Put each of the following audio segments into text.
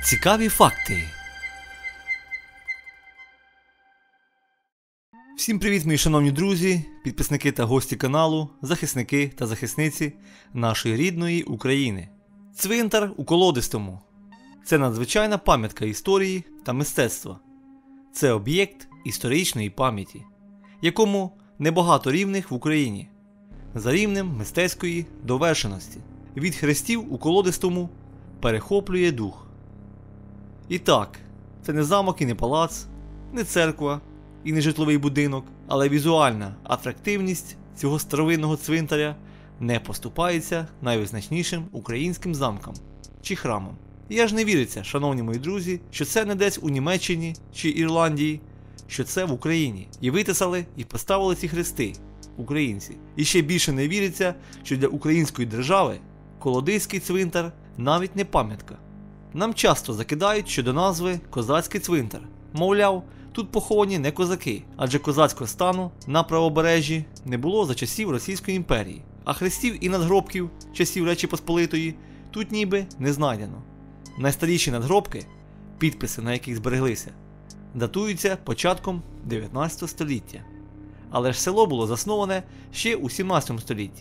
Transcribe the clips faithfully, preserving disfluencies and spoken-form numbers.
Цікаві факти. Всім привіт, мої шановні друзі, підписники та гості каналу, захисники та захисниці нашої рідної України. Цвинтар у Колодистому. Це надзвичайна пам'ятка історії та мистецтва. Це об'єкт історичної пам'яті, якому небагато рівних в Україні. За рівнем мистецької довершеності. Від хрестів у Колодистому перехоплює дух. І так, це не замок і не палац, не церква і не житловий будинок, але візуальна атрактивність цього старовинного цвинтаря не поступається найвизначнішим українським замкам чи храмам. І аж не віриться, шановні мої друзі, що це не десь у Німеччині чи Ірландії, що це в Україні. І витисали, і поставили ці хрести українці. І ще більше не віриться, що для української держави Колодиський цвинтар навіть не пам'ятка. Нам часто закидають щодо назви Козацький цвинтар. Мовляв, тут поховані не козаки, адже козацького стану на правобережжі не було за часів Російської імперії, а хрестів і надгробків часів Речі Посполитої тут ніби не знайдено. Найстаріші надгробки, підписи на яких збереглися, датуються початком дев'ятнадцятого століття. Але ж село було засноване ще у сімнадцятому столітті.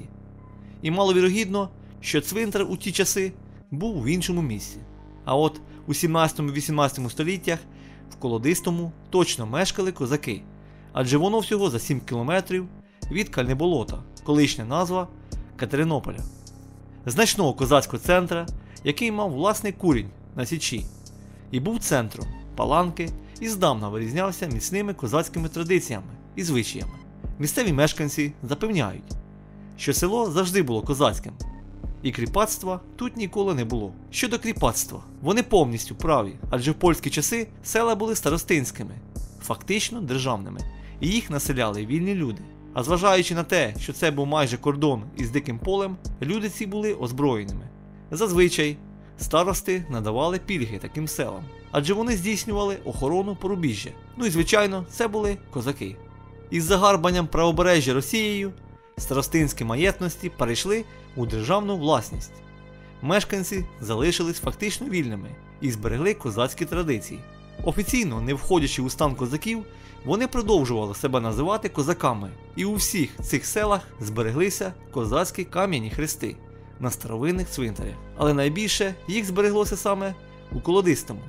І маловірогідно, що цвинтар у ті часи був в іншому місці. А от у сімнадцятому-вісімнадцятому століттях в Колодистому точно мешкали козаки, адже воно всього за сім кілометрів від Кальнеболота, колишня назва Катеринополя. Значного козацького центра, який мав власний курінь на Січі, і був центром Паланки і здавна вирізнявся міцними козацькими традиціями і звичаями. Місцеві мешканці запевняють, що село завжди було козацьким, і кріпацтва тут ніколи не було. Щодо кріпацтва, вони повністю праві, адже в польські часи села були старостинськими, фактично державними, і їх населяли вільні люди. А зважаючи на те, що це був майже кордон із диким полем, люди ці були озброєними. Зазвичай старости надавали пільги таким селам, адже вони здійснювали охорону порубіжжя. Ну і звичайно, це були козаки. Із загарбанням правобережжя Росією старостинські маєтності перейшли у державну власність. Мешканці залишились фактично вільними і зберегли козацькі традиції. Офіційно, не входячи у стан козаків, вони продовжували себе називати козаками, і у всіх цих селах збереглися козацькі кам'яні хрести на старовинних цвинтарях. Але найбільше їх збереглося саме у Колодистому.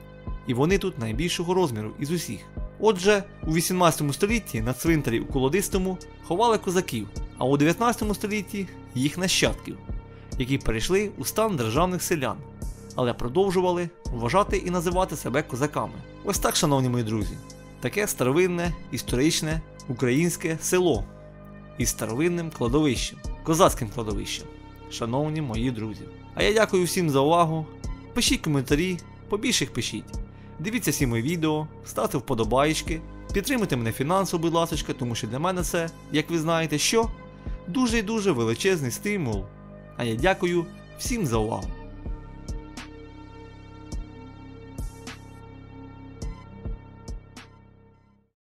І вони тут найбільшого розміру із усіх. Отже, у вісімнадцятому столітті на цвинтарі у Колодистому ховали козаків, а у дев'ятнадцятому столітті їх нащадків, які перейшли у стан державних селян, але продовжували вважати і називати себе козаками. Ось так, шановні мої друзі, таке старовинне, історичне, українське село із старовинним кладовищем, козацьким кладовищем, шановні мої друзі. А я дякую всім за увагу, пишіть коментарі, побільше їх пишіть. Дивіться всі мої відео, ставте вподобайки, підтримуйте мене фінансово, будь ласка, тому що для мене це, як ви знаєте, що? Дуже і дуже величезний стимул. А я дякую всім за увагу.